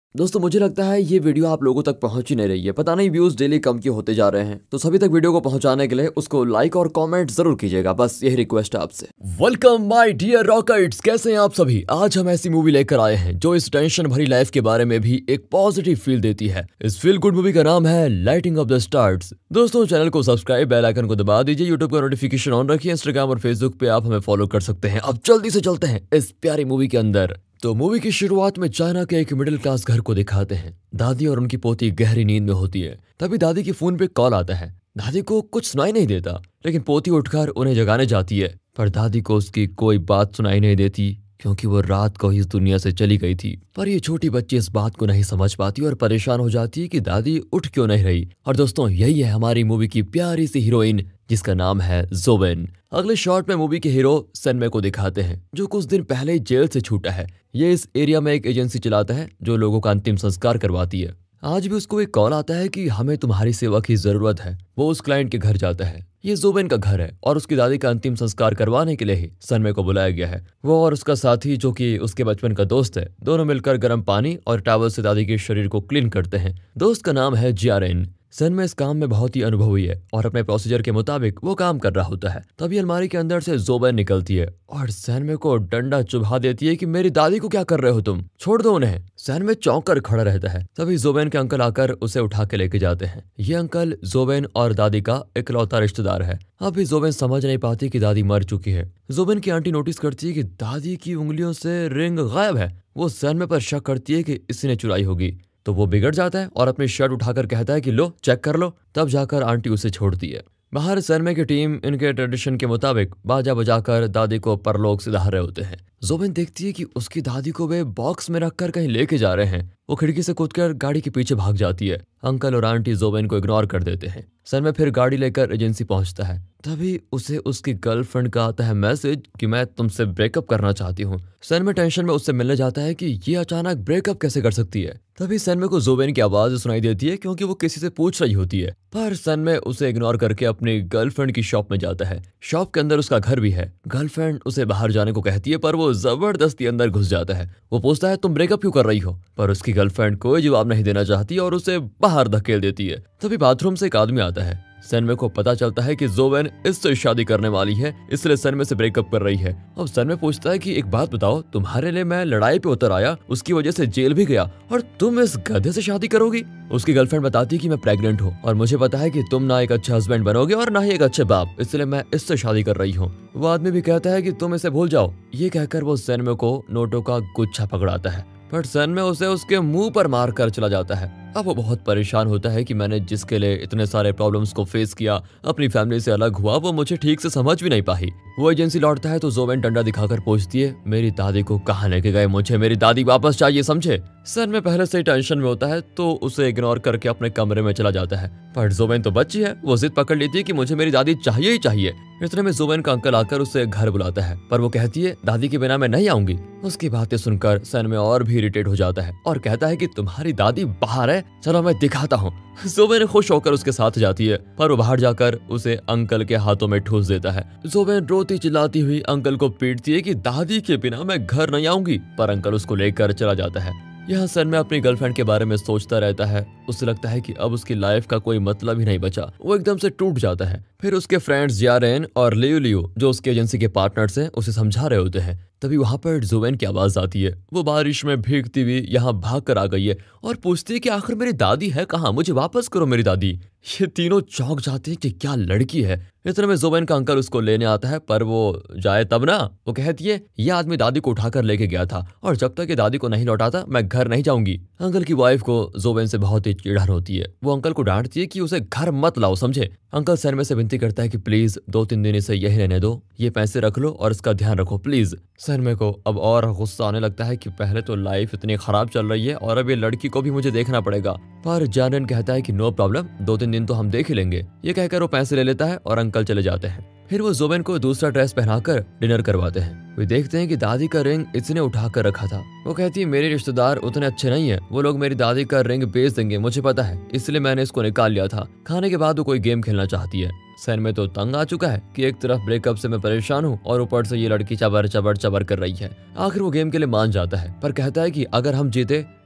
दोस्तों मुझे लगता है ये वीडियो आप लोगों तक पहुंच ही नहीं रही है। पता नहीं व्यूज डेली कम क्यों होते जा रहे हैं। तो सभी तक वीडियो को पहुंचाने के लिए उसको लाइक और कमेंट जरूर कीजिएगा, बस यही रिक्वेस्ट है आपसे। वेलकम माय डियर रॉकेट्स, कैसे हैं आप सभी। आज हम ऐसी मूवी लेकर आए हैं जो इस टेंशन भरी लाइफ के बारे में भी एक पॉजिटिव फील देती है। इस फील गुड मूवी का नाम है लाइटिंग अप द स्टार्स। दोस्तों चैनल को सब्सक्राइब, बेल आइकन को दबा दीजिए, यूट्यूब का नोटिफिकेशन ऑन रखिए, इंस्टाग्राम और फेसबुक पे आप हमें फॉलो कर सकते हैं। अब जल्दी से चलते हैं इस प्यारी मूवी के अंदर। तो मूवी की शुरुआत में चाइना के एक मिडिल क्लास घर को दिखाते हैं। दादी और उनकी पोती गहरी नींद में होती है। तभी दादी की फोन पे कॉल आता है। दादी को कुछ सुनाई नहीं देता, लेकिन पोती उठकर उन्हें जगाने जाती है, पर दादी को उसकी कोई बात सुनाई नहीं देती क्योंकि वो रात को इस दुनिया से चली गई थी। पर ये छोटी बच्ची इस बात को नहीं समझ पाती और परेशान हो जाती है कि दादी उठ क्यों नहीं रही। और दोस्तों यही है हमारी मूवी की प्यारी सी हीरोइन, जिसका नाम है जोवेन। अगले शॉट में मूवी के हीरो सनमे को दिखाते हैं, जो कुछ दिन पहले ही जेल से छूटा है। ये इस एरिया में एक एजेंसी चलाता है जो लोगों का अंतिम संस्कार करवाती है। आज भी उसको एक कॉल आता है कि हमें तुम्हारी सेवा की जरूरत है। वो उस क्लाइंट के घर जाता है। ये जोवेन का घर है और उसकी दादी का अंतिम संस्कार करवाने के लिए ही सनमे को बुलाया गया है। वो और उसका साथी, जो कि उसके बचपन का दोस्त है, दोनों मिलकर गर्म पानी और टॉवल से दादी के शरीर को क्लीन करते हैं। दोस्त का नाम है जियारेन। सनमे इस काम में बहुत ही अनुभवी है और अपने प्रोसीजर के मुताबिक वो काम कर रहा होता है। तभी अलमारी के अंदर से जोवेन निकलती है और सनमे को डंडा चुभा देती है कि मेरी दादी को क्या कर रहे हो तुम, छोड़ दो उन्हें। सनमे चौंक कर खड़ा रहता है। तभी जोवेन के अंकल आकर उसे उठा के लेके जाते हैं। ये अंकल जोवेन और दादी का इकलौता रिश्तेदार है। अभी जोवेन समझ नहीं पाती कि दादी मर चुकी है। जोवेन की आंटी नोटिस करती है कि दादी की उंगलियों से रिंग गायब है। वो सनमे पर शक करती है कि इसने चुराई होगी, तो वो बिगड़ जाता है और अपनी शर्ट उठाकर कहता है कि लो चेक कर लो। तब जाकर आंटी उसे छोड़ती है। बाहर सनमे की टीम इनके ट्रेडिशन के मुताबिक बाजा बजाकर दादी को परलोक से ला रहे होते हैं। जोवेन देखती है कि उसकी दादी को वे बॉक्स में रखकर कहीं लेके जा रहे हैं। वो खिड़की से कूदकर गाड़ी के पीछे भाग जाती है। अंकल और आंटी जोवेन को इग्नोर कर देते हैं। सनमे फिर गाड़ी लेकर एजेंसी पहुंचता है। तभी उसे उसकी गर्लफ्रेंड का आता है मैसेज कि मैं तुमसे ब्रेकअप करना चाहती हूँ। सनमे टेंशन में उससे मिलने जाता है कि ये अचानक ब्रेकअप कैसे कर सकती है। तभी सनमे को जोवेन की आवाज सुनाई देती है क्योंकि वो किसी से पूछ रही होती है। पर सनमे उसे इग्नोर करके अपनी गर्लफ्रेंड की शॉप में जाता है। शॉप के अंदर उसका घर भी है। गर्लफ्रेंड उसे बाहर जाने को कहती है, पर वो जबरदस्ती अंदर घुस जाता है। वो पूछता है तुम ब्रेकअप क्यों कर रही हो, पर उसकी गर्लफ्रेंड कोई जवाब नहीं देना चाहती और उसे बाहर धकेल देती है। तभी बाथरूम से एक आदमी आता है। सनमे को पता चलता है कि जोवेन इससे शादी करने वाली है, इसलिए सनमे से ब्रेकअप कर रही है। अब सनमे पूछता है कि एक बात बताओ, तुम्हारे लिए मैं लड़ाई पे उतर आया, उसकी वजह से जेल भी गया, और तुम इस गधे से शादी करोगी। उसकी गर्लफ्रेंड बताती है कि मैं प्रेग्नेंट हूँ और मुझे पता है कि तुम ना एक अच्छे हस्बैंड बनोगे और ना ही एक अच्छे बाप, इसलिए मैं इससे शादी कर रही हूँ। वो आदमी भी कहता है कि तुम इसे भूल जाओ। ये कहकर वो सनमे को नोटों का गुच्छा पकड़ाता है, पर सनमे उसे उसके मुंह पर मार कर चला जाता है। अब वो बहुत परेशान होता है कि मैंने जिसके लिए इतने सारे प्रॉब्लम्स को फेस किया, अपनी फैमिली से अलग हुआ, वो मुझे ठीक से समझ भी नहीं पाई। वो एजेंसी लौटता है तो जोवेन डंडा दिखाकर पूछती है मेरी दादी को कहाँ लेके गए, मुझे मेरी दादी वापस चाहिए, समझे। सनमे पहले से ही टेंशन में होता है तो उसे इग्नोर करके अपने कमरे में चला जाता है। पर जोवेन तो बच्ची है, वो जिद पकड़ लेती है कि मुझे मेरी दादी चाहिए ही चाहिए। इतने में जोवेन का अंकल आकर उसे घर बुलाता है, पर वो कहती है दादी के बिना मैं नहीं आऊंगी। उसकी बातें सुनकर सनमे और भी इरिटेट हो जाता है और कहता है कि तुम्हारी दादी बाहर है, चलो मैं दिखाता हूँ। जोवेन खुश होकर उसके साथ जाती है, पर वो बाहर जाकर उसे अंकल के हाथों में ठूस देता है। जोवेन रोती चिल्लाती हुई अंकल को पीटती है कि दादी के बिना मैं घर नहीं आऊंगी, पर अंकल उसको लेकर चला जाता है। यहाँ सनमे अपनी गर्लफ्रेंड के बारे में सोचता रहता है। उसे लगता है कि अब उसकी लाइफ का कोई मतलब ही नहीं बचा। वो एकदम से टूट जाता है। फिर उसके फ्रेंड्स जियारेन और लियो जो उसकी एजेंसी के पार्टनर्स हैं, उसे समझा रहे होते हैं। तभी वहां पर जोवेन की आवाज आती है। वो बारिश में भीगती हुई यहाँ भाग कर आ गई है और पूछती है कि आखिर मेरी दादी है कहाँ, मुझे वापस करो मेरी दादी। ये तीनों चौंक जाते हैं कि क्या लड़की है। इतने में जोवेन का अंकल उसको लेने आता है, पर वो जाए तब ना। वो कहती है ये आदमी दादी को उठाकर लेके गया था और जब तक ये दादी को नहीं लौटाता मैं घर नहीं जाऊंगी। अंकल की वाइफ को जोवेन से बहुत ही चिढ़न होती है। वो अंकल को डांटती है कि उसे घर मत लाओ, समझे। अंकल सनमे से विनती करता है कि प्लीज 2-3 दिन इसे यही रहने दो, ये पैसे रख लो और इसका ध्यान रखो प्लीज। सनमे को अब और गुस्सा आने लगता है कि पहले तो लाइफ इतनी खराब चल रही है और अब ये लड़की को भी मुझे देखना पड़ेगा। पर जानन कहता है कि नो प्रॉब्लम, 2-3 दिन तो हम देख ही लेंगे। ये कहकर वो पैसे ले लेता है और अंकल चले जाते हैं। फिर वो जोवेन को दूसरा ड्रेस पहनाकर डिनर करवाते हैं। वे देखते हैं कि दादी का रिंग इसने उठा कर रखा था। वो कहती है मेरे रिश्तेदार उतने अच्छे नहीं है, वो लोग मेरी दादी का रिंग बेच देंगे, मुझे पता है, इसलिए मैंने इसको निकाल लिया था। खाने के बाद वो कोई गेम खेलना चाहती है। सनमे तो तंग आ चुका है कि एक तरफ ब्रेकअप से मैं परेशान हूँ और ऊपर से ये लड़की चबर चबर चबर कर रही है। आखिर वो गेम के लिए मान जाता है, पर कहता है कि अगर हम जीते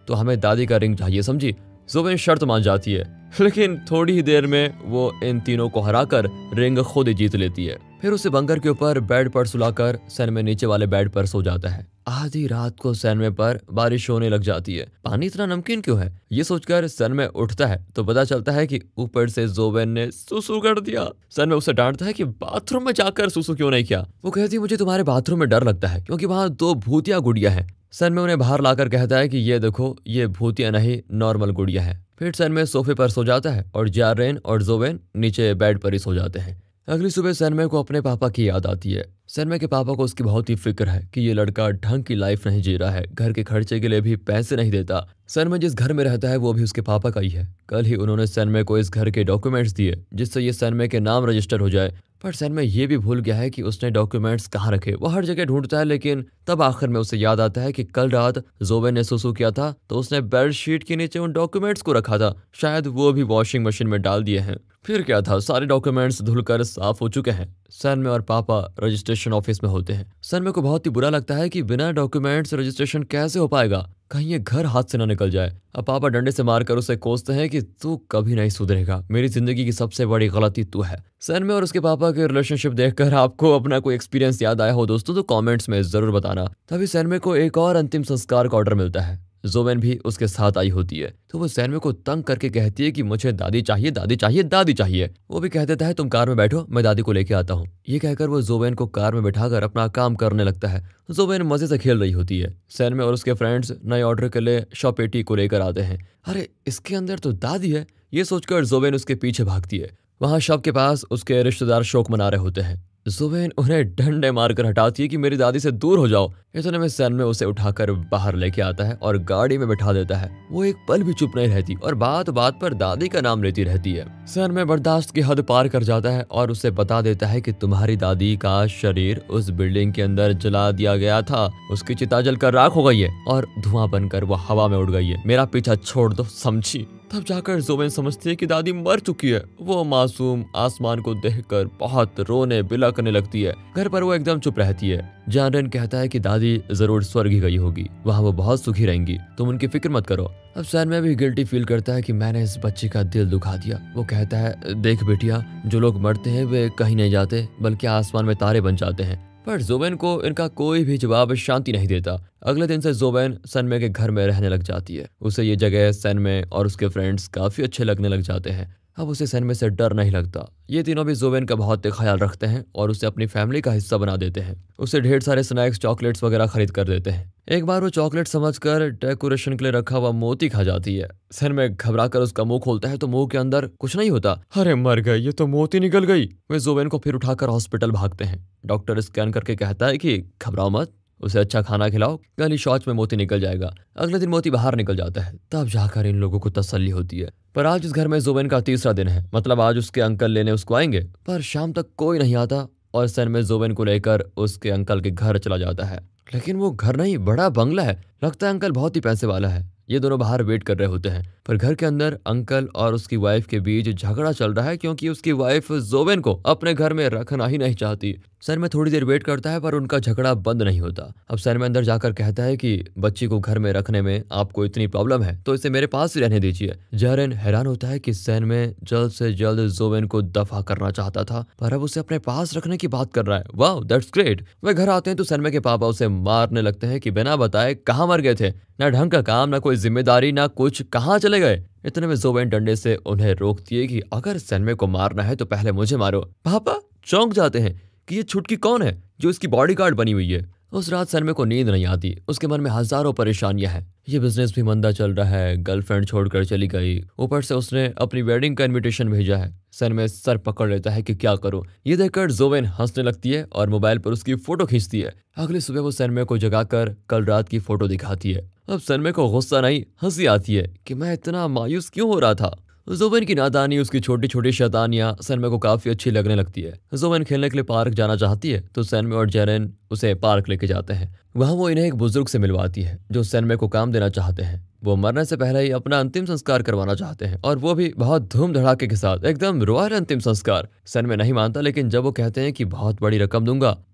तो हमें दादी का रिंग चाहिए, समझी। जोवेन शर्त मान जाती है, लेकिन थोड़ी ही देर में वो इन तीनों को हराकर रिंग खुद ही जीत लेती है। फिर उसे बंकर के ऊपर बेड पर सुलाकर सैनमे नीचे वाले बेड पर सो जाता है। आधी रात को सैनमे पर बारिश होने लग जाती है। पानी इतना नमकीन क्यों है, ये सोचकर सैनमे उठता है तो पता चलता है कि ऊपर से जोवेन ने सुसु कर दिया। सैनमे उसे डांटता है कि बाथरूम में जाकर सुसु क्यों नहीं किया। वो कहती है मुझे तुम्हारे बाथरूम में डर लगता है क्योंकि वहाँ 2 भूतिया गुड़िया हैं। सैनमे उन्हें बाहर लाकर कहता है कि ये देखो, ये भूतिया नहीं नॉर्मल गुड़िया है। फिर सैनमे सोफे पर सो जाता है और जारेन और जोवेन नीचे बेड पर ही सो जाते हैं। अगली सुबह सैनमे को अपने पापा की याद आती है। सैनमे के पापा को उसकी बहुत ही फिक्र है कि ये लड़का ढंग की लाइफ नहीं जी रहा है, घर के खर्चे के लिए भी पैसे नहीं देता। सैनमे जिस घर में रहता है वो भी उसके पापा का ही है। कल ही उन्होंने सैनमे को इस घर के डॉक्यूमेंट्स दिए जिससे ये सैनमे के नाम रजिस्टर हो जाए, पर सैनमे ये भी भूल गया है कि उसने डॉक्यूमेंट्स कहाँ रखे। वो हर जगह ढूंढता है, लेकिन तब आखिर में उसे याद आता है कि कल रात जोवेन ने सुसु किया था तो उसने बेडशीट के नीचे उन डॉक्यूमेंट्स को रखा था, शायद वो भी वॉशिंग मशीन में डाल दिए हैं। फिर क्या था, सारे डॉक्यूमेंट्स धुलकर साफ हो चुके हैं। सैनमे और पापा रजिस्ट्रेशन ऑफिस में होते हैं। सैनमे को बहुत ही बुरा लगता है कि बिना डॉक्यूमेंट्स रजिस्ट्रेशन कैसे हो पाएगा, कहीं ये घर हाथ से ना निकल जाए। अब पापा डंडे से मारकर उसे कोसते हैं कि तू कभी नहीं सुधरेगा, मेरी जिंदगी की सबसे बड़ी गलती तू है। सैनमे और उसके पापा के रिलेशनशिप देखकर आपको अपना कोई एक्सपीरियंस याद आया हो दोस्तों तो कमेंट्स में जरूर बताना। तभी सैनमे को एक और अंतिम संस्कार का ऑर्डर मिलता है। जोवेन भी उसके साथ आई होती है तो वो सैनमे को तंग करके कहती है कि मुझे दादी चाहिए, दादी चाहिए, दादी चाहिए। वो भी कह देता है तुम कार में बैठो, मैं दादी को लेके आता हूँ। ये कहकर वो जोवेन को कार में बैठाकर अपना काम करने लगता है। जोवेन मजे से खेल रही होती है। सैनमे और उसके फ्रेंड्स नए ऑर्डर के लिए शॉपेटी को लेकर आते हैं। अरे इसके अंदर तो दादी है, ये सोचकर जोवेन उसके पीछे भागती है। वहां शॉप के पास उसके रिश्तेदार शोक मना रहे होते हैं। जोवेन उन्हें डंडे मारकर हटाती है कि मेरी दादी से दूर हो जाओ। इतने में सैनमे उसे उठाकर बाहर लेके आता है और गाड़ी में बैठा देता है। वो एक पल भी चुप नहीं रहती और बात बात पर दादी का नाम लेती रहती है। सैनमे बर्दाश्त की हद पार कर जाता है और उसे बता देता है कि तुम्हारी दादी का शरीर उस बिल्डिंग के अंदर जला दिया गया था, उसकी चिता जलकर राख हो गई है और धुआं बनकर वो हवा में उड़ गई है। मेरा पीछा छोड़ दो, समझी। तब जाकर जोवेन समझती है कि दादी मर चुकी है। वो मासूम आसमान को देखकर बहुत रोने बिलखने लगती है। घर पर वो एकदम चुप रहती है। जारेन कहता है कि दादी जरूर स्वर्ग ही गई होगी, वहाँ वो बहुत सुखी रहेंगी, तुम उनकी फिक्र मत करो। अब सैनमे भी गिल्टी फील करता है कि मैंने इस बच्चे का दिल दुखा दिया। वो कहता है देख बेटिया, जो लोग मरते हैं वे कहीं नहीं जाते बल्कि आसमान में तारे बन जाते हैं। पर जोवेन को इनका कोई भी जवाब शांति नहीं देता। अगले दिन से जोवेन सैनमे के घर में रहने लग जाती है। उसे ये जगह, सैनमे और उसके फ्रेंड्स काफी अच्छे लगने लग जाते हैं। अब उसे सैनमे से डर नहीं लगता। ये तीनों भी जोवेन का बहुत ख्याल रखते हैं और उसे अपनी फैमिली का हिस्सा बना देते हैं। उसे ढेर सारे स्नैक्स, चॉकलेट्स वगैरह खरीद कर देते हैं। एक बार वो चॉकलेट समझकर डेकोरेशन के लिए रखा हुआ मोती खा जाती है। सैनमे घबराकर उसका मुंह खोलता है तो मुंह के अंदर कुछ नहीं होता। अरे मर गई, ये तो मोती निकल गई। वे जोवेन को फिर उठाकर हॉस्पिटल भागते हैं। डॉक्टर स्कैन करके कहता है कि घबराओ मत, उसे अच्छा खाना खिलाओ, गली शौच में मोती निकल जाएगा। अगले दिन मोती बाहर निकल जाता है। तब जाकर इन लोगों को तसल्ली होती है। पर आज इस घर में जोवेन का तीसरा दिन है, मतलब आज उसके अंकल लेने उसको आएंगे। पर शाम तक कोई नहीं आता और सैनमे जोवेन को लेकर उसके अंकल के घर चला जाता है। लेकिन वो घर नहीं, बड़ा बंगला है। लगता है अंकल बहुत ही पैसे वाला है। ये दोनों बाहर वेट कर रहे होते हैं, पर घर के अंदर अंकल और उसकी वाइफ के बीच झगड़ा चल रहा है क्योंकि उसकी वाइफ जोवेन को अपने घर में रखना ही नहीं चाहती। सैनमे थोड़ी देर वेट करता है पर उनका झगड़ा बंद नहीं होता। अब सैनमे अंदर जाकर कहता है कि बच्ची को घर में रखने में आपको इतनी प्रॉब्लम है तो इसे मेरे पास ही रहने दीजिए। जारेन हैरान होता है कि सैनमे जल्द से जल्द जोवेन को दफा करना चाहता था पर अब उसे अपने पास रखने की बात कर रहा है। वाह, दैट्स ग्रेट। वे घर आते हैं तो सैनमे के पापा उसे मारने लगते हैं कि बिना बताए कहाँ मर गए थे, ना ढंग का काम, ना कोई जिम्मेदारी, ना कुछ, कहाँ चले गए। इतने में जोवेन डंडे से उन्हें रोकती है कि अगर सैनमे को मारना है तो पहले मुझे मारो। पापा चौंक जाते हैं कि ये छुटकी कौन है जो इसकी बॉडीगार्ड बनी हुई है। उस रात सैनमे को नींद नहीं आती। उसके मन में हजारों परेशानियां हैं। ये बिजनेस भी मंदा चल रहा है, गर्लफ्रेंड छोड़कर चली गई, ऊपर से उसने अपनी वेडिंग का इनविटेशन भेजा है। सैनमे सर पकड़ लेता है कि क्या करूं। ये देखकर जोवेन हंसने लगती है और मोबाइल पर उसकी फोटो खींचती है। अगली सुबह वो सैनमे को जगाकर कल रात की फोटो दिखाती है। अब सैनमे को गुस्सा नहीं, हंसी आती है कि मैं इतना मायूस क्यों हो रहा था। जोवेन की नादानी, उसकी छोटी छोटी शैतानियां सैनमे को काफी अच्छी लगने लगती है। जोवेन खेलने के लिए पार्क जाना चाहती है तो सैनमे और जारेन उसे पार्क लेके जाते हैं। वहां वो इन्हें एक बुजुर्ग से मिलवाती है जो सैनमे को काम देना चाहते हैं। वो मरने से पहले ही अपना अंतिम संस्कार करवाना चाहते हैं और वो भी बहुत धूम धड़ाके के साथ, एकदम रॉयल अंतिम संस्कार। सैनमे नहीं मानता, लेकिन जब वो कहते हैं कि बहुत बड़ी रकम दूंगा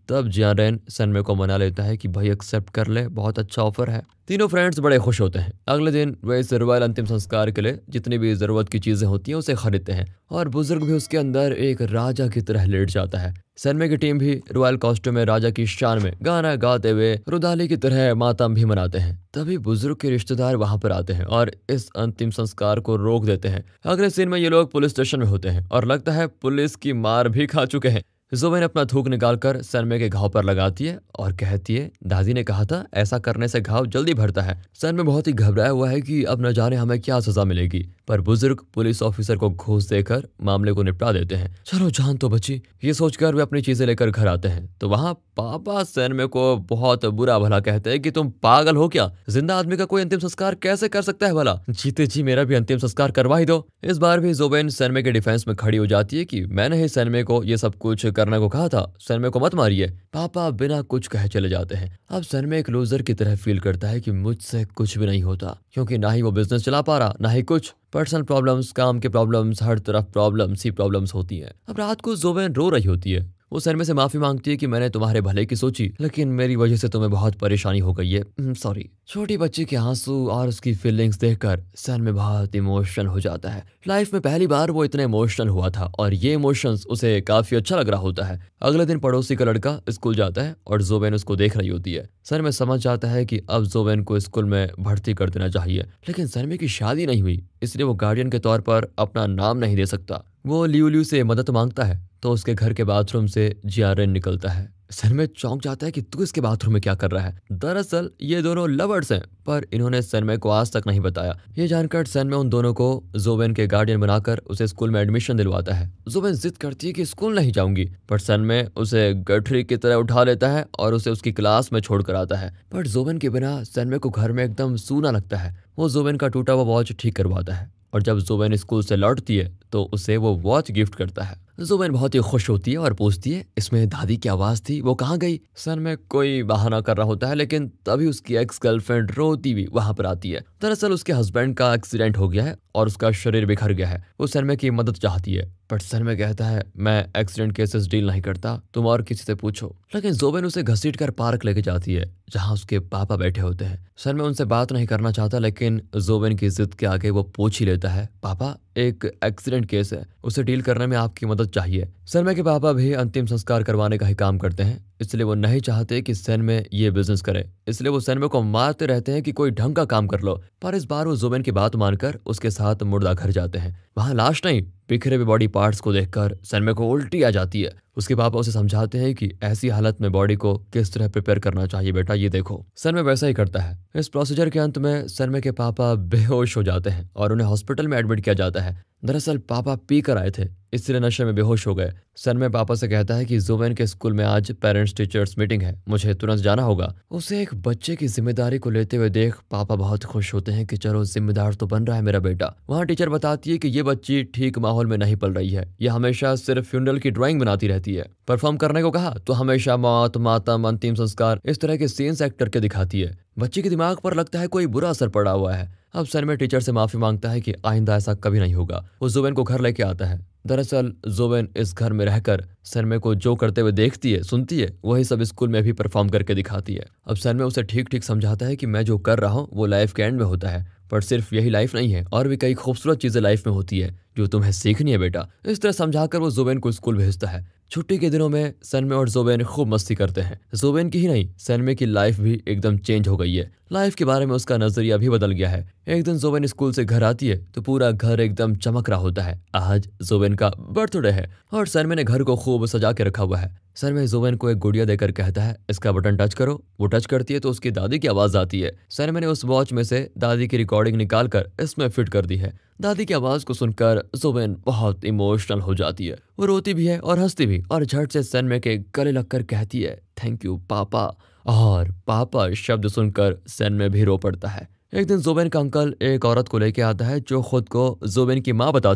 तब जियारेन सनमे को मना लेता है कि भाई एक्सेप्ट कर ले, बहुत अच्छा ऑफर है। तीनों फ्रेंड्स बड़े खुश होते हैं। अगले दिन वे इस रॉयल अंतिम संस्कार के लिए जितनी भी जरूरत की चीजें होती हैं उसे खरीदते हैं और बुजुर्ग भी उसके अंदर एक राजा की तरह लेट जाता है। सनमे की टीम भी रॉयल कॉस्ट्यूम में राजा की शान में गाना गाते हुए रुदाली की तरह मातम भी मनाते हैं। तभी बुजुर्ग के रिश्तेदार वहां पर आते हैं और इस अंतिम संस्कार को रोक देते हैं। अगले सीन में ये लोग पुलिस स्टेशन में होते हैं और लगता है पुलिस की मार भी खा चुके हैं। जोवेन अपना थूक निकालकर सनमे के घाव पर लगाती है और कहती है, दादी ने कहा था ऐसा करने से घाव जल्दी भरता है। सनमे बहुत ही घबराया हुआ है कि अब न जाने हमें क्या सजा मिलेगी, पर बुजुर्ग पुलिस ऑफिसर को घूस देकर मामले को निपटा देते हैं। चलो जान तो बची, ये सोचकर वे अपनी चीजें लेकर घर आते हैं तो वहाँ पापा सनमे को बहुत बुरा भला कहते हैं कि तुम पागल हो क्या, जिंदा आदमी का कोई अंतिम संस्कार कैसे कर सकता है भला, जीते जी मेरा भी अंतिम संस्कार करवा ही दो। इस बार भी जोवेन सनमे के डिफेंस में खड़ी हो जाती है कि मैंने ही सनमे को ये सब कुछ करने को कहा था, सनमे को मत मारिए। पापा बिना कुछ कहे चले जाते हैं। अब सनमे एक लूजर की तरह फील करता है कि मुझसे कुछ भी नहीं होता, क्योंकि ना ही वो बिजनेस चला पा रहा, ना ही कुछ पर्सनल प्रॉब्लम्स, काम के प्रॉब्लम्स, हर तरफ प्रॉब्लम्स ही प्रॉब्लम्स होती हैं। अब रात को जोवेन रो रही होती है। वो सनमे से माफी मांगती है कि मैंने तुम्हारे भले की सोची, लेकिन मेरी वजह से तुम्हें बहुत परेशानी हो गई है, सॉरी। छोटी बच्ची के आंसू और उसकी फीलिंग्स देखकर सनमे बहुत इमोशनल हो जाता है। लाइफ में पहली बार वो इतना इमोशनल हुआ था और ये इमोशंस उसे काफी अच्छा लग रहा होता है। अगले दिन पड़ोसी का लड़का स्कूल जाता है और जोवेन उसको देख रही होती है। सनमे समझ जाता है कि अब जोवेन को स्कूल में भर्ती कर देना चाहिए, लेकिन सनमे की शादी नहीं हुई, इसलिए वो गार्डियन के तौर पर अपना नाम नहीं दे सकता। वो लियू से मदद मांगता है तो उसके घर के बाथरूम से जियारेन निकलता है। सनमे चौंक जाता है कि तू इसके बाथरूम में क्या कर रहा है। दरअसल ये दोनों लवर्स हैं, पर इन्होंने सनमे को आज तक नहीं बताया। ये जानकर सनमे उन दोनों को जोवेन के गार्डियन बनाकर उसे स्कूल में एडमिशन दिलवाता है। जोवेन जिद करती है कि स्कूल नहीं जाऊंगी, पर सनमे उसे गठरी की तरह उठा लेता है और उसे उसकी क्लास में छोड़कर आता है। पर जोवेन के बिना सनमे को घर में एकदम सूना लगता है। वो जोवेन का टूटा हुआ वॉच ठीक करवाता है और जब जोवेन स्कूल से लौटती है तो उसे वो वॉच गिफ्ट करता है। जोवेन बहुत ही खुश होती है और पूछती है, इसमें दादी की आवाज थी, वो कहाँ गई। सनमे कोई बहाना कर रहा होता है, लेकिन तभी उसकी एक्स गर्लफ्रेंड रोती भी वहां पर आती है। दरअसल उसके हस्बैंड का एक्सीडेंट हो गया है और उसका शरीर बिखर गया है। वो सनमे की मदद चाहती है, पर सनमे कहता है मैं एक्सीडेंट केसेस डील नहीं करता, तुम और किसी से पूछो। लेकिन जोवेन उसे घसीटकर पार्क लेके जाती है जहाँ उसके पापा बैठे होते हैं। सनमे उनसे बात नहीं करना चाहता, लेकिन जोवेन की जिद के आगे वो पूछ ही लेता है, पापा एक एक्सीडेंट केस है, उसे डील करने में आपकी मदद चाहिए। सनमे के पापा भी अंतिम संस्कार करवाने का ही काम करते हैं, इसलिए वो नहीं चाहते कि सनमे ये बिजनेस करे, इसलिए वो सनमे को मारते रहते हैं कि कोई ढंग का काम कर लो। पर इस बार वो जोवेन की बात मानकर उसके साथ मुर्दा घर जाते हैं। वहां लाश नहीं, बिखरे हुए बॉडी पार्ट्स को देखकर सनमे को उल्टी आ जाती है। उसके पापा उसे समझाते हैं कि ऐसी हालत में बॉडी को किस तरह प्रिपेयर करना चाहिए, बेटा ये देखो। सनमे वैसा ही करता है। इस प्रोसीजर के अंत में सनमे के पापा बेहोश हो जाते हैं और उन्हें हॉस्पिटल में एडमिट किया जाता है। दरअसल पापा पी कर आए थे, इसलिए नशे में बेहोश हो गए। सनमे पापा से कहता है कि जोवेन के स्कूल में आज पेरेंट्स टीचर्स मीटिंग है, मुझे तुरंत जाना होगा। उसे एक बच्चे की जिम्मेदारी को लेते हुए देख पापा बहुत खुश होते हैं कि चलो जिम्मेदार तो बन रहा है मेरा बेटा। वहाँ टीचर बताती है कि ये बच्ची ठीक माहौल में नहीं पल रही है, यह हमेशा सिर्फ फ्यूनरल की ड्राइंग बनाती रहती है। परफॉर्म करने को कहा तो हमेशा मौत, मातम, अंतिम संस्कार इस तरह के सीन्स एक्ट करके दिखाती है। बच्चे के दिमाग पर लगता है कोई बुरा असर पड़ा हुआ है। अब सनमे टीचर से माफी मांगता है कि आइंदा ऐसा कभी नहीं होगा। वो जोवेन को घर लेके आता है। दरअसल जोवेन इस घर में रहकर सनमे को जो करते हुए देखती है, सुनती है, वही सब स्कूल में भी परफॉर्म करके दिखाती है। अब सनमे उसे ठीक ठीक समझाता है कि मैं जो कर रहा हूँ वो लाइफ के एंड में होता है, पर सिर्फ यही लाइफ नहीं है, और भी कई खूबसूरत चीजें लाइफ में होती है जो तुम्हें सीखनी है बेटा। इस तरह समझाकर वो जोवेन को स्कूल भेजता है। छुट्टी के दिनों में सनमे और जोवेन खूब मस्ती करते हैं। जोवेन की ही नहीं, सनमे की लाइफ भी एकदम चेंज हो गई है। लाइफ के बारे में उसका नजरिया भी बदल गया है। एक दिन जोवेन स्कूल से घर आती है तो पूरा घर एकदम चमक रहा होता है। आज जोवेन का बर्थडे है और सनमे ने घर को खूब सजा के रखा हुआ है। सनमे जोवेन को एक गुड़िया देकर कहता है, इसका बटन टच करो। वो टच करती है तो उसकी दादी की आवाज आती है। सनमे ने उस वॉच में से दादी की रिकॉर्डिंग निकालकर इसमें फिट कर दी है। दादी की आवाज को सुनकर जोवेन बहुत इमोशनल हो जाती है। वो रोती भी है और हंसती भी, और झट से सनमे के गले लगकर कहती है, थैंक यू पापा। और पापा शब्द सुनकर सनमे भी रो पड़ता है। एक दिन जोवेन का अंकल एक औरत को लेके आता है जो खुद को जोवेन की माँ बताती है।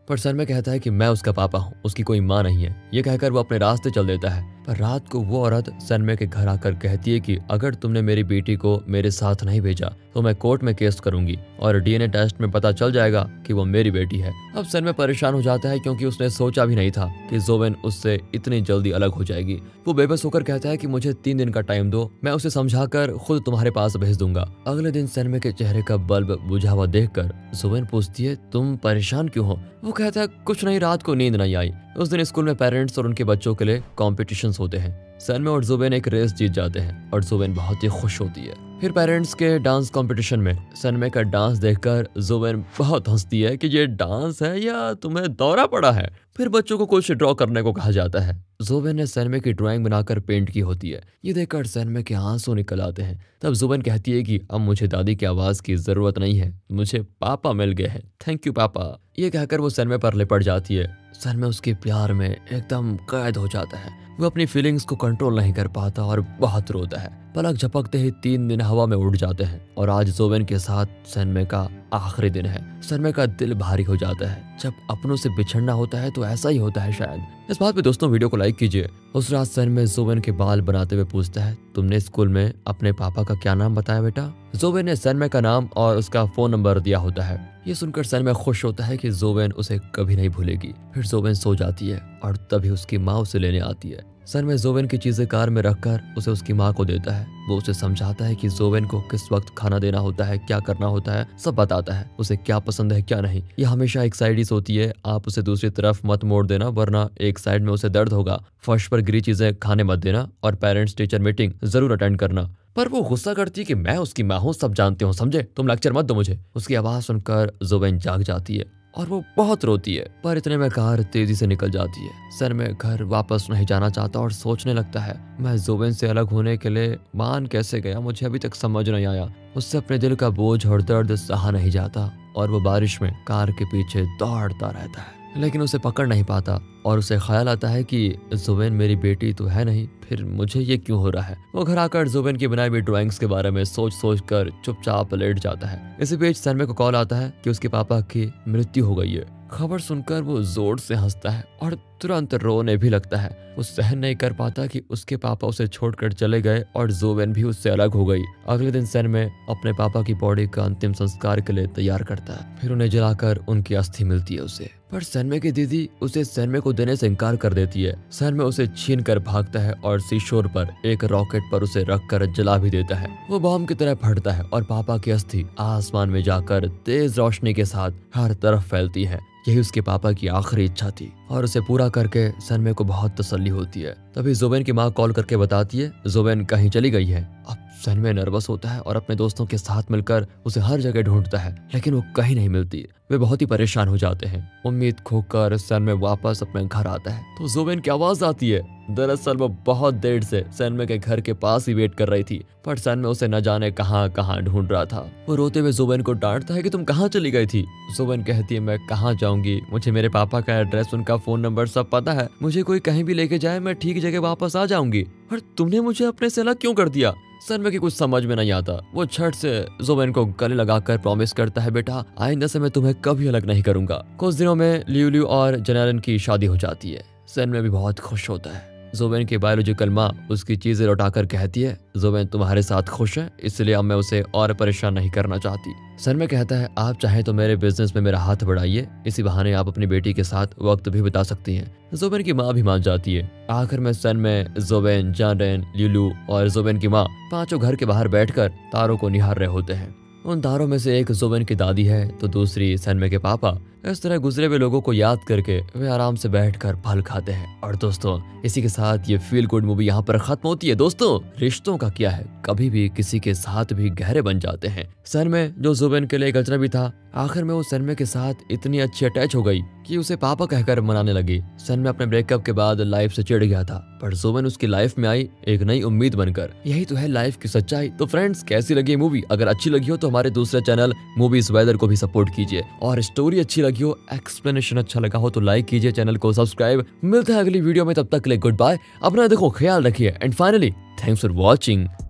पर सनमे कहता है कि मैं उसका पापा हूँ, उसकी कोई माँ नहीं है। ये कहकर वो अपने रास्ते चल देता है। पर रात को वो औरत सनमे के घर आकर कहती है कि अगर तुमने मेरी बेटी को मेरे साथ नहीं भेजा तो मैं कोर्ट में केस करूंगी और डीएनए टेस्ट में पता चल जाएगा कि वो मेरी बेटी है। अब सनमे परेशान हो जाता है क्योंकि उसने सोचा भी नहीं था कि जोवेन उससे इतनी जल्दी अलग हो जाएगी। वो बेबस होकर कहता है कि मुझे 3 दिन का टाइम दो, मैं उसे समझाकर खुद तुम्हारे पास भेज दूंगा। अगले दिन सनमे के चेहरे का बल्ब बुझा हुआ देखकर जोवेन पूछती है तुम परेशान क्यों हो? वो कहता है कुछ नहीं, रात को नींद नहीं आई। उस दिन स्कूल में पेरेंट्स और उनके बच्चों के लिए कॉम्पिटिशंस होते हैं। सनमे और जोवेन एक रेस जीत जाते हैं और जोवेन बहुत ही खुश होती है। फिर पेरेंट्स के डांस कंपटीशन में सनमे का डांस देखकर जोवेन बहुत हंसती है कि ये डांस है या तुम्हें दौरा पड़ा है। फिर बच्चों को कुछ ड्रॉ करने को कहा जाता है। जोवेन ने सनमे की ड्राइंग बनाकर पेंट की होती है। ये देखकर सनमे के आंसू निकल आते हैं। तब जोवेन कहती है कि अब मुझे दादी की आवाज की जरूरत नहीं है, मुझे पापा मिल गए हैं, थैंक यू पापा। ये कहकर वो सनमे पर लिपट जाती है। सनमे उसके प्यार में एकदम कैद हो जाता है। वो अपनी फीलिंग्स को कंट्रोल नहीं कर पाता और बहुत रोता है। पलक झपकते ही 3 दिन हवा में उड़ जाते हैं और आज जोवेन के साथ सनमे का आखिरी दिन है। सनमे का दिल भारी हो जाता है। जब अपनों से बिछड़ना होता है तो ऐसा ही होता है शायद। इस बात पे दोस्तों वीडियो को लाइक कीजिए। उस रात सनमे जोवेन के बाल बनाते हुए पूछता है तुमने स्कूल में अपने पापा का क्या नाम बताया बेटा? जोवेन ने सनमे का नाम और उसका फोन नंबर दिया होता है। ये सुनकर सनमे खुश होता है कि जोवेन उसे कभी नहीं भूलेगी। फिर जोवेन सो जाती है और तभी उसकी माँ उसे लेने आती है। सनमे जोवेन की चीजें कार में रखकर उसे उसकी माँ को देता है। वो उसे समझाता है कि जोवेन को किस वक्त खाना देना होता है, क्या करना होता है, सब बताता है। उसे क्या पसंद है क्या नहीं। ये हमेशा एक साइड ही सोती है, आप उसे दूसरी तरफ मत मोड़ देना वरना एक साइड में उसे दर्द होगा। फर्श पर गिरी चीजें खाने मत देना और पेरेंट्स टीचर मीटिंग जरूर अटेंड करना। पर वो गुस्सा करती है कि मैं उसकी माँ हूँ, सब जानते हो, समझे, तुम लेक्चर मत दो मुझे। उसकी आवाज सुनकर जोवेन जाग जाती है और वो बहुत रोती है। पर इतने में कार तेजी से निकल जाती है। सनमे घर वापस नहीं जाना चाहता और सोचने लगता है मैं जोवेन से अलग होने के लिए मान कैसे गया, मुझे अभी तक समझ नहीं आया। उससे अपने दिल का बोझ और दर्द सहा नहीं जाता और वो बारिश में कार के पीछे दौड़ता रहता है लेकिन उसे पकड़ नहीं पाता और उसे ख्याल आता है कि जोवेन मेरी बेटी तो है नहीं, फिर मुझे ये क्यों हो रहा है। वो घर आकर जोवेन की बनाई हुई ड्राइंग्स के बारे में सोच कर चुपचाप लेट जाता है। इसी बीच सनमे को कॉल आता है कि उसके पापा की मृत्यु हो गई है। खबर सुनकर वो जोर से हंसता है और तुरंत रोने भी लगता है। वो सहन नहीं कर पाता कि उसके पापा उसे छोड़कर चले गए और जोवेन भी उससे अलग हो गई। अगले दिन सनमे अपने पापा की बॉडी का अंतिम संस्कार के लिए तैयार करता है। फिर उन्हें जलाकर उनकी अस्थि मिलती है उसे। पर सनमे की दीदी उसे सनमे को देने से इनकार कर देती है। सनमे उसे छीन कर भागता है और सीशोर पर एक रॉकेट पर उसे रखकर जला भी देता है। वो बम की तरह फटता है और पापा की अस्थि आसमान में जाकर तेज रोशनी के साथ हर तरफ फैलती है। यही उसके पापा की आखिरी इच्छा थी और उसे पूरा करके सनमे को बहुत तसल्ली होती है। तभी जोवेन की माँ कॉल करके बताती है जोवेन कहीं चली गई है। अब सनमे नर्वस होता है और अपने दोस्तों के साथ मिलकर उसे हर जगह ढूंढता है लेकिन वो कहीं नहीं मिलती। वे बहुत ही परेशान हो जाते हैं। उम्मीद खोकर सनमे वापस अपने घर आता है तो जोवेन की आवाज आती है। दरअसल वो बहुत देर से सनमे के घर के पास ही वेट कर रही थी पर सनमे उसे न जाने कहां ढूंढ रहा था। वो रोते हुए जोवेन को डांटता है कि तुम कहाँ चली गई थी। जोवेन कहती है मैं कहाँ जाऊंगी, मुझे मेरे पापा का एड्रेस, उनका फोन नंबर सब पता है, मुझे कोई कहीं भी लेके जाए मैं ठीक जगह वापस आ जाऊंगी। पर तुमने मुझे अपने से अलग क्यों कर दिया? सनमे की कुछ समझ में नहीं आता। वो झट से जोवेन को गले लगाकर प्रॉमिस करता है बेटा आइंदा से मैं तुम्हें कभी अलग नहीं करूंगा। कुछ दिनों में लियू और जेनेलिन की शादी हो जाती है। सनमे भी बहुत खुश होता है। जोवेन की बायोलॉजिकल माँ उसकी चीजें लौटाकर कहती है जोवेन तुम्हारे साथ खुश है इसलिए अब मैं उसे और परेशान नहीं करना चाहती। सनमे कहता है आप चाहें तो मेरे बिजनेस में मेरा हाथ बढ़ाइए, इसी बहाने आप अपनी बेटी के साथ वक्त भी बिता सकती हैं। जोवेन की माँ भी मान जाती है। आखिर में सनमे, जोवेन, जानरेन, लियू और जोवेन की माँ पांचों घर के बाहर बैठकर तारों को निहार रहे होते हैं। उन तारों में से एक जोवेन की दादी है तो दूसरी सनमे के पापा। इस तरह गुजरे हुए लोगों को याद करके वे आराम से बैठकर फल खाते हैं। और दोस्तों इसी के साथ ये फील गुड मूवी यहाँ पर खत्म होती है। दोस्तों रिश्तों का क्या है, कभी भी किसी के साथ भी गहरे बन जाते हैं। सनमे जो जोवेन के लिए एक अजनबी था, आखिर में वो सनमे के साथ इतनी अच्छी अटैच हो गई कि उसे पापा कहकर मनाने लगी। सनमे अपने ब्रेकअप के बाद लाइफ से चिढ़ गया था पर जोवेन उसकी लाइफ में आई एक नई उम्मीद बनकर। यही तो है लाइफ की सच्चाई। तो फ्रेंड्स कैसी लगी मूवी? अगर अच्छी लगी हो तो हमारे दूसरे चैनल मूवीज वेदर को भी सपोर्ट कीजिए और स्टोरी अच्छी लगी हो, एक्सप्लेनेशन अच्छा लगा हो तो लाइक कीजिए, चैनल को सब्सक्राइब। मिलते हैं अगली वीडियो में, तब तक के लिए गुड बाय, अपना देखो ख्याल रखिए and finally thanks for watching.